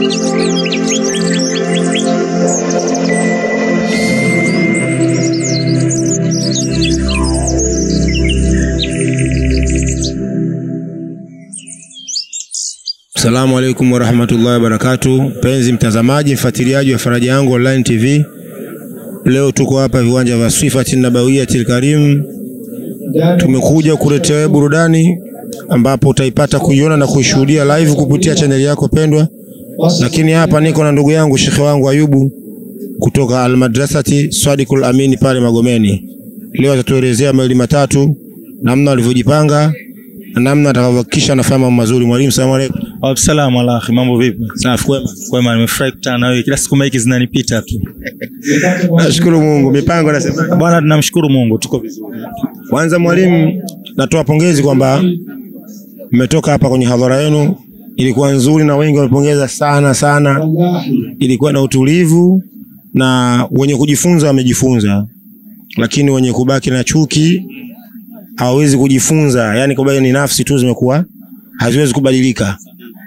Assalamu alaikum warahmatullahi wabarakatuh. Penzi mtazamaji, mfuatiliaji wa Faraja Yangu Online TV. Leo tuko hapa viwanja vya Swifatin Nabawiyatil Karim. Tumekuja kuletea burudani ambapo utaipata kuiona na kuishuhudia live kupitia channel yako pendwa. Lakini hapa niko na ndugu yangu Sheikh wangu Ayubu kutoka Al-Madrasati Swadikul Amin pale Magomeni. Leo atatuelezea mawili matatu namna alivyojipanga na namna atakavyohakikisha anafanya mambo mazuri. Mwalimu, asalamu alaykum. Assalamu alaykum, mambo vipi? Safi, kwema. Kwema, nimefurahi kukutana na wewe. Kila siku maiki zinanipita tu. Nashukuru Mungu. Mipango nasema bwana, tunamshukuru Mungu, tuko vizuri. Kwanza mwalimu, natoa pongezi kwamba mmetoka hapa kwenye hadhara yenu. Ilikuwa nzuri na wengi wamepongeza sana. Ilikuwa na utulivu na wenye kujifunza wamejifunza. Lakini wenye kubaki na chuki hawawezi kujifunza. Yaani kubaki ni nafsi tu zimekuwa haziwezi kubadilika.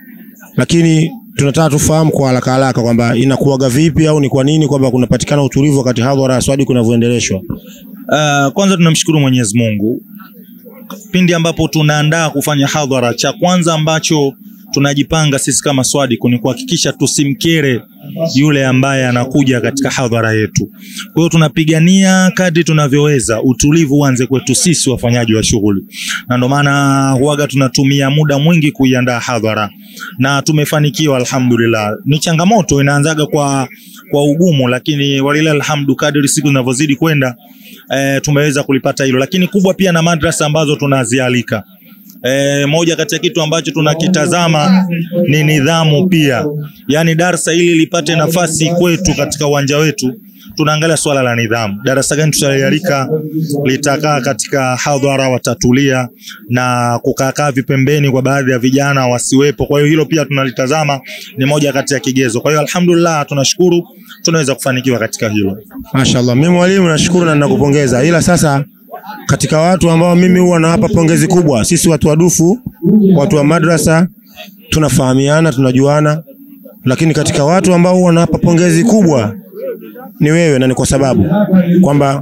Lakini tunataka tufahamu kwa haraka kwamba inakuwaga vipi au ni kwa nini kwamba kunapatikana utulivu wakati hadhara ya swadi kunavyoendeleshwa. Kwanza tunamshukuru Mwenyezi Mungu. Pindi ambapo tunaandaa kufanya hadhara, cha kwanza ambacho tunajipanga sisi kama swadi ni kuhakikisha tusimkere yule ambaye anakuja katika hadhara yetu. Kwa hiyo tunapigania kadri tunavyoweza utulivu uanze kwetu sisi wafanyaji wa shughuli. Na ndio maana huaga tunatumia muda mwingi kuiandaa hadhara na tumefanikiwa alhamdulillah. Ni changamoto inaanzaga kwa ugumu, lakini walilahi alhamdu kadri siku zinavyozidi kwenda tumeweza kulipata hilo. Lakini kubwa pia na madrasa ambazo tunazialika. Moja kati ya kitu ambacho tunakitazama ni nidhamu pia. Yaani darasa hili lipate nafasi kwetu katika uwanja wetu, tunaangalia swala la nidhamu. Darasa gani tutalialika litakaa katika hadhara, watatulia na kukaa vipembeni kwa baadhi ya vijana wasiwepo. Kwa hiyo hilo pia tunalitazama, ni moja kati ya kigezo. Kwa hiyo alhamdulillah tunashukuru tunaweza kufanikiwa katika hilo. Mashaallah. Mimi mwalimu nashukuru na ninakupongeza. Ila sasa katika watu ambao mimi huwa nawapa pongezi kubwa, sisi watu wadufu, watu wa madrasa tunafahamiana, tunajuana, lakini katika watu ambao huwa nawapa pongezi kubwa ni wewe, na ni kwa sababu kwamba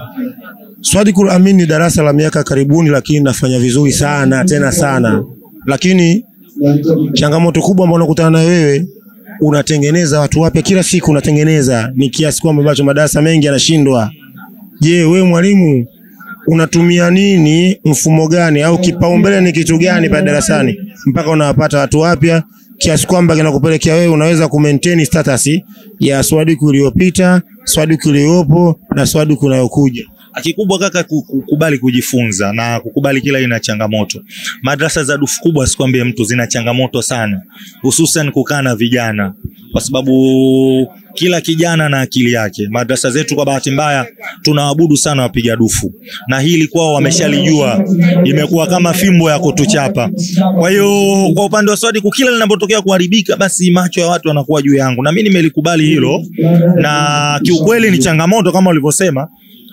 Swadikul Amin ni darasa la miaka karibuni, lakini nafanya vizuri sana tena sana. Lakini changamoto kubwa ambayo unakutana na wewe, unatengeneza watu wapya kila siku, unatengeneza ni kiasi kwamba ambacho madarasa mengi yanashindwa. Je, wewe mwalimu unatumia nini, mfumo gani au kipaumbele ni kitu gani pale darasani mpaka unawapata watu wapya kiasi kwamba kinakupelekea wewe unaweza kumaintain status ya swadiku iliyopita, swadiku iliyopo na swadiku inayokuja? Kikubwa kaka, kukubali kujifunza na kukubali kila ina changamoto. Madrasa za dufu kubwa sikwambie mtu zina changamoto sana, hususan kukaa na vijana, kwa sababu kila kijana na akili yake. Madrasa zetu kwa bahati mbaya tunaabudu sana wapiga dufu, na hili kwao wameshalijua, imekuwa kama fimbo ya kutuchapa. Kwa hiyo kwa upande wa swadi, kila linapotokea kuharibika, basi macho ya watu yanakuwa juu yangu, na mimi nimelikubali hilo. Na kiukweli ni changamoto kama ulivyosema,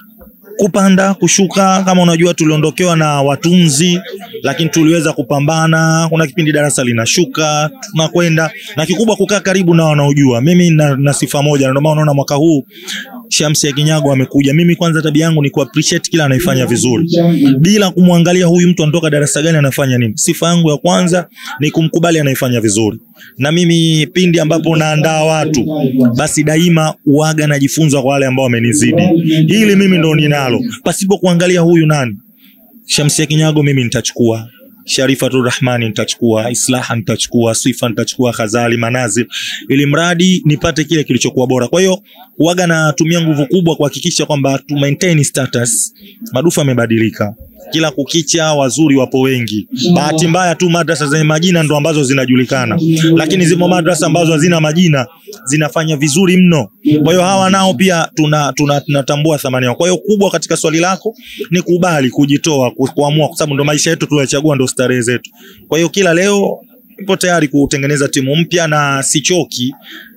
kupanda kushuka. Kama unajua tuliondokewa na watunzi, lakini tuliweza kupambana. Kuna kipindi darasa linashuka tunakwenda, na kikubwa kukaa karibu na wanaojua. Mimi na sifa moja, ndio maana unaona mwaka huu Shamsi ya Kinyago amekuja. Mimi kwanza tabia yangu ni ku appreciate kila anayefanya vizuri bila kumwangalia huyu mtu anatoka darasa gani, anafanya nini. Sifa yangu ya kwanza ni kumkubali anayefanya vizuri. Na mimi pindi ambapo naandaa watu, basi daima uaga najifunza kwa wale ambao wamenizidi. Hili mimi ndo ninalo, pasipo kuangalia huyu nani. Shamsi ya Kinyago mimi nitachukua, Sharifatur Rahmani nitachukua, Islaha nitachukua, Swifa nitachukua, Khazali, Manazil, ili mradi nipate kile kilichokuwa bora. Kwa hiyo huaga natumia nguvu kubwa kuhakikisha kwamba tu maintain status. Madufa yamebadilika, kila kukicha wazuri wapo wengi. Bahati mbaya tu madrasa zenye majina ndo ambazo zinajulikana, lakini zimo madrasa ambazo hazina majina zinafanya vizuri mno. Kwa hiyo hawa nao pia tunatambua thamani yao. Kwa hiyo kubwa katika swali lako ni kubali kujitoa, kuamua, kwa sababu ndo maisha yetu tuliochagua, ndo starehe zetu. Kwa hiyo kila leo nipo tayari kutengeneza timu mpya na sichoki.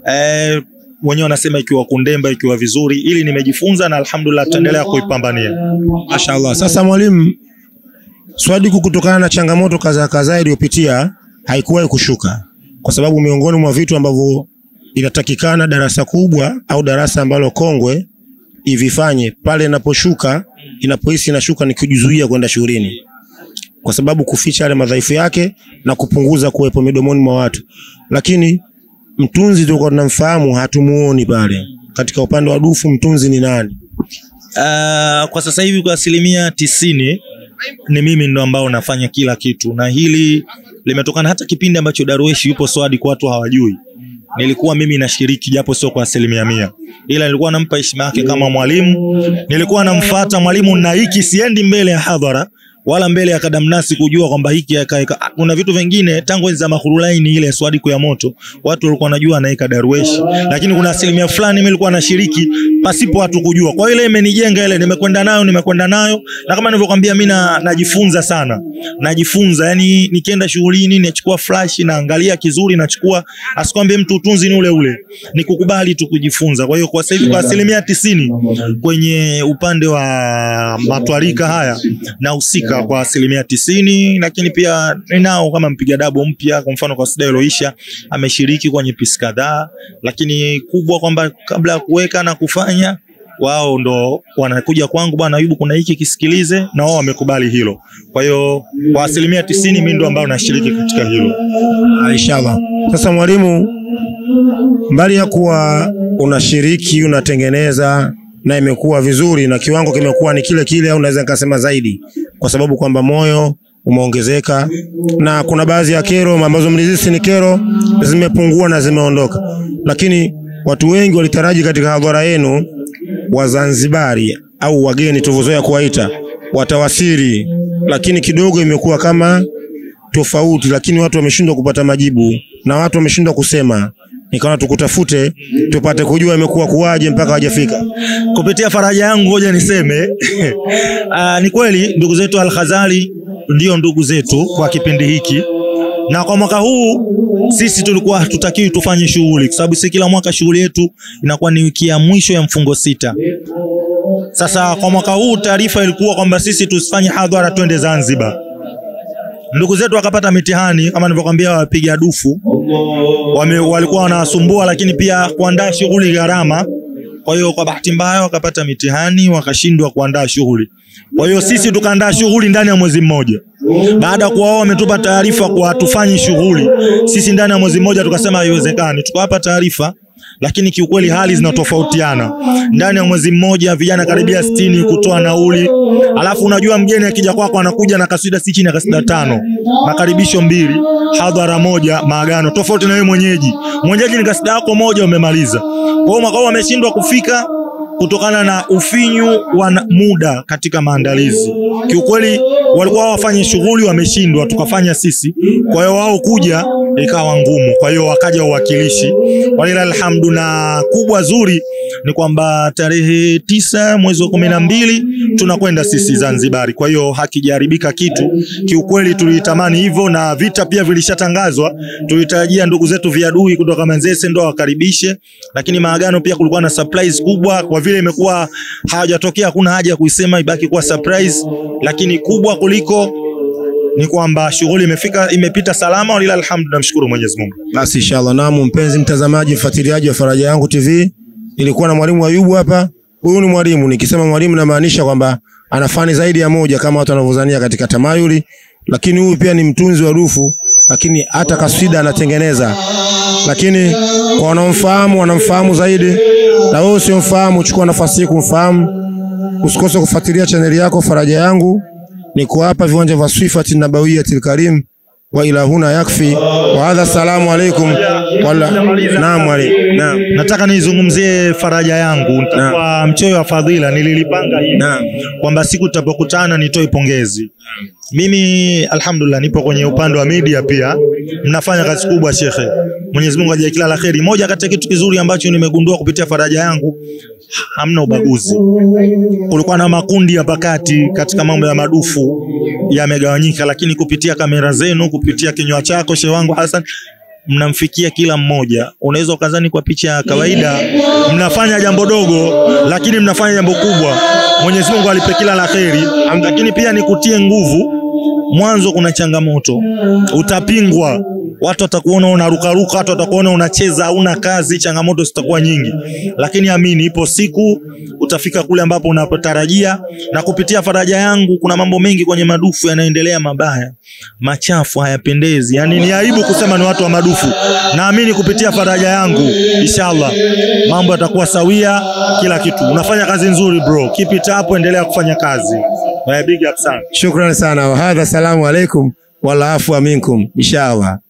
Wenyewe wanasema ikiwa kundemba ikiwa vizuri, ili nimejifunza na alhamdulillah tutaendelea kuipambania. Mashaallah. Sasa mwalimu, Swadiku kutokana na changamoto kadhaa iliopitia haikuwahi kushuka. kwa sababu miongoni mwa vitu ambavyo inatakikana darasa kubwa au darasa ambalo kongwe ivifanye pale inaposhuka, inapohisi inashuka, ni kujizuia kwenda shuleni, kwa sababu kuficha yale madhaifu yake na kupunguza kuwepo midomoni mwa watu. Lakini mtunzi tulikuwa tunamfahamu, hatumuoni pale. Katika upande wa dufu mtunzi ni nani? Kwa sasa hivi kwa 90% ni mimi ndo ambao nafanya kila kitu, na hili limetokana hata kipindi ambacho Darwesh yupo Swadi kwa watu hawajui. Nilikuwa mimi nashiriki japo sio kwa 100%. Ila nilikuwa nampa heshima yake kama mwalimu. Nilikuwa namfuata mwalimu na hiki siendi mbele ya hadhara wala mbele ya kadamnasi kujua kwamba hiki kuna vitu vingine tangu enzi za Makhurulaini ile Swadi kwa moto watu walikuwa wanajua anaika Darwesh, lakini kuna 1% fulani mimi nilikuwa nashiriki pasipo watu kujua. Kwa ile imenijenga ile, nimekwenda nayo na kama nilivyokuambia mimi najifunza sana. Najifunza, yani nikienda shughulini nachukua flash na angalia kizuri, nachukua, asikwambie mtu utunzi ni ule ule, ni kukubali tu kujifunza. Kwa hiyo kwa sasa hivi kwa 90% kwenye upande wa matwarika haya na usika kwa 90%, lakini pia ninao kama mpiga dabo mpya, kwa mfano kwa Sida Eloisha ameshiriki kwenye pisi kadhaa, lakini kubwa kwamba kabla ya kuweka na kufanya wao ndo wanakuja kwangu, bwana Ayubu kuna hiki kisikilize, na wao wamekubali hilo. Kwa hiyo kwa 90% mimi ndo ambao nashiriki katika hilo. Inshallah. Sasa mwalimu, mbali ya kuwa unashiriki, unatengeneza na imekuwa vizuri na kiwango kimekuwa ni kile kile au naweza nikasema zaidi, kwa sababu kwamba moyo umeongezeka na kuna baadhi ya kero ambazo mlizisi ni kero zimepungua na zimeondoka, lakini watu wengi walitaraji katika hadhara yenu Wazanzibari au wageni tulivyozoea kuwaita watawasiri, lakini kidogo imekuwa kama tofauti, lakini watu wameshindwa kupata majibu na watu wameshindwa kusema. Nikaona tukutafute tupate kujua imekuwa kuwaje mpaka hajafika. Kupitia faraja yangu ngoja niseme ni kweli ndugu zetu Al-Khazali ndio ndugu zetu kwa kipindi hiki, na kwa mwaka huu sisi tulikuwa hatutakiwi tufanye shughuli kwa sababu si kila mwaka shughuli yetu inakuwa ni wiki ya mwisho ya mfungo 6. Sasa kwa mwaka huu taarifa ilikuwa kwamba sisi tusifanye hadhara twende Zanzibar. Ndugu zetu wakapata mitihani kama nilivyokuambia, wapiga dufu walikuwa wanasumbua, lakini pia kuandaa shughuli gharama. Kwa hiyo kwa bahati mbaya wakapata mitihani wakashindwa kuandaa shughuli. Kwa hiyo sisi tukaandaa shughuli ndani ya mwezi mmoja. Baada kwa wao wametupa taarifa kwa tufanye shughuli, sisi ndani ya mwezi mmoja tukasema haiwezekani. Tukawapa taarifa, lakini kiukweli hali zinatofautiana. Ndani ya mwezi mmoja vijana karibia 60 kutoa nauli. Alafu unajua mgeni akija kwako anakuja na kasida si chini ya kasida 5, makaribisho 2, hadhara moja, maagano. Tofauti na wewe mwenyeji. Mwenyeji ni kasida yako moja umemaliza. Kwa hiyo mwaka wameshindwa kufika kutokana na ufinyu wa muda katika maandalizi. Kiukweli walikuwa wafanye shughuli wameshindwa, tukafanya sisi. Kwa hiyo wao kuja ikawa ngumu. Kwa hiyo wakaja uwakilishi. Walilal hamdu, na kubwa zuri ni kwamba tarehe 9 mwezi wa 12 tunakwenda sisi Zanzibar. Kwa hiyo hakijaribika kitu. Kiukweli tulitamani hivyo, na vita pia vilishatangazwa. Tulitarajia ndugu zetu viadui kutoka Manzese ndo wakaribishe, lakini maagano pia kulikuwa na surprise kubwa. Kwa vile imekuwa hawajatokea, kuna haja ya kuisema, ibaki kuwa surprise. Lakini kubwa kuliko ni kwamba shughuli imepita salama, walila alhamdu, namshukuru Mwenyezi Mungu. Basi inshallah. Naam, mpenzi mtazamaji, mfuatiliaji wa Faraja Yangu TV, ilikuwa na mwalimu Ayubu hapa. Huyu ni mwalimu, nikisema mwalimu namaanisha kwamba ana fani zaidi ya moja kama watu wanavyozania katika tamayuli, lakini huyu pia ni mtunzi wa dufu, lakini hata kaswida anatengeneza. Lakini kwa wanaomfahamu wanamfahamu zaidi, na wewe usiomfahamu chukua nafasi hii kumfahamu. Usikose kufuatilia chaneli yako Faraja Yangu. Niko hapa viwanja vya Swifati Nabawiyatil Karim, wa ila huna yakfi wa hadha. Assalamu alaykum. Naam wali. Naam. Nataka nizungumzie Faraja Yangu kwa mchoyo wa fadhila. Nililipanga hivi kwamba siku tutapokutana nitoe pongezi. Mimi alhamdulillah nipo kwenye upande wa media pia. Mnafanya kazi kubwa shekhe. Mwenyezi Mungu ajalie kila la kheri. Moja kati ya kitu kizuri ambacho nimegundua kupitia Faraja Yangu, hamna ubaguzi. Kulikuwa na makundi hapa kati katika mambo ya madufu yamegawanyika, lakini kupitia kamera zenu, kupitia kinywa chako Sheikh wangu Hassan, mnamfikia kila mmoja. Unaweza ukazani kwa picha ya kawaida mnafanya jambo dogo, lakini mnafanya jambo kubwa. Mwenyezi Mungu alipe kila la kheri. Lakini pia nikutie nguvu, Mwanzo kuna changamoto, utapingwa, watu watakuona unarukaruka, watu watakuona unacheza hauna kazi, changamoto zitakuwa nyingi. Lakini amini, ipo siku utafika kule ambapo unapotarajia. Na kupitia faraja yangu kuna mambo mengi kwenye madufu yanaendelea mabaya, machafu, hayapendezi. Yani ni aibu kusema ni watu wa madufu. Naamini kupitia faraja yangu inshallah mambo yatakuwa sawia, kila kitu. Unafanya kazi nzuri bro, keep it up, endelea kufanya kazi. Big up sana. Shukran sana. Wa hadha, salamu alaikum wal afwa minkum inshallah.